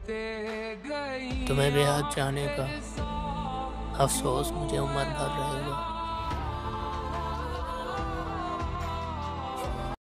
तुम्हें बेहद चाहने का अफसोस मुझे उम्र भर रहेगा।